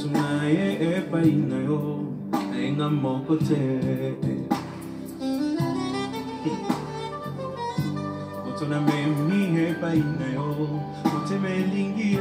Sunaye epa inayo Ainga moko te Otona memi epa inayo Ote melingi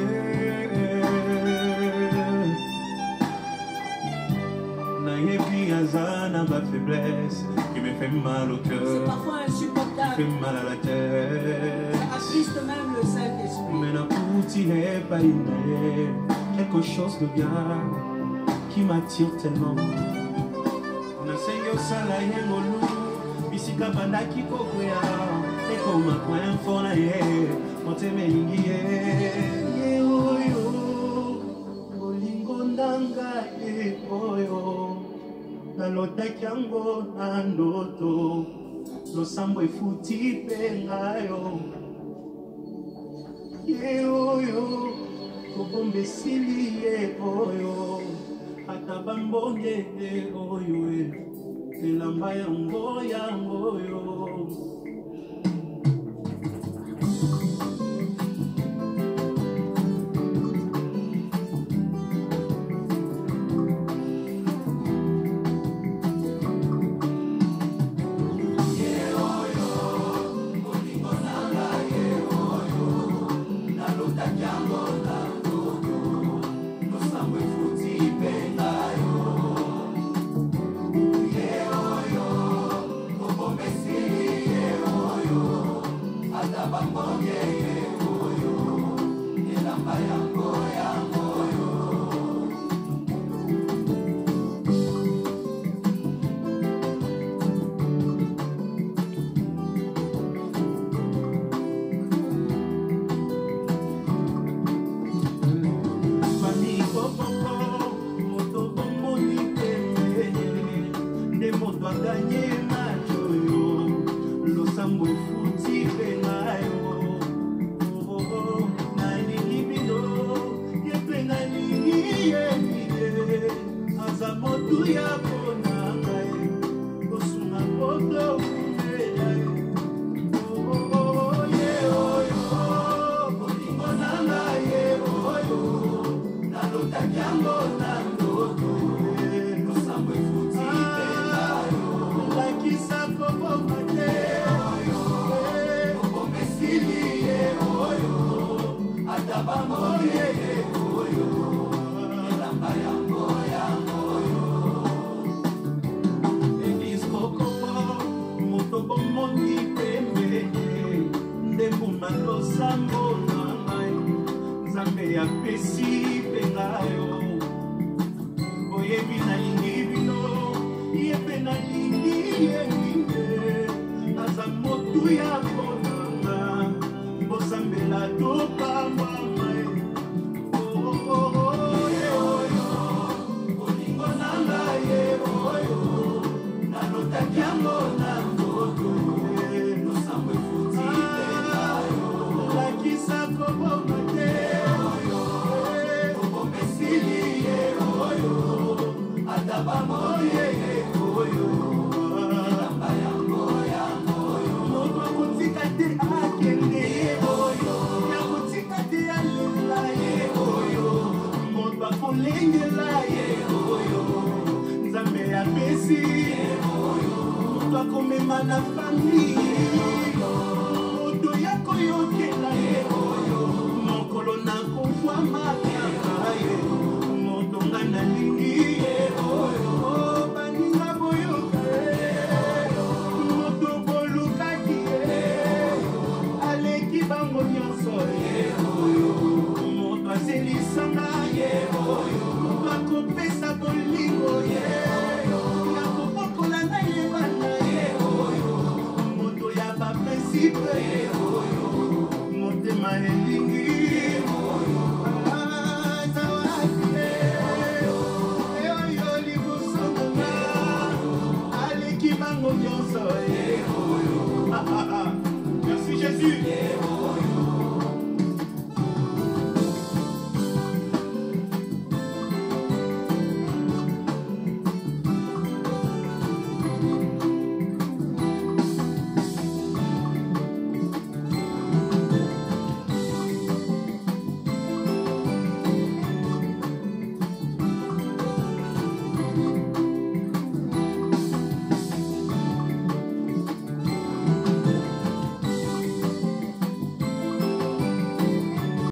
Naye piazana ba faiblesse Qui me fait mal au cœur. C'est parfois insupportable. Qui fait mal à la tête. Ça attriste même le Saint-Esprit. Mais n'a pas quelque chose de bien qui m'attire tellement. Na sengo sala yengolu bisika bandaki kokwea eko makwen fona ye moteme ingie ye oyo olingo ndanga e oyo nalotaki yango na ndoto losambo efuti pe ngayo ye oyo kobombe sili ye oyo ata bambonge ye oyo elamba yango yo Yeah,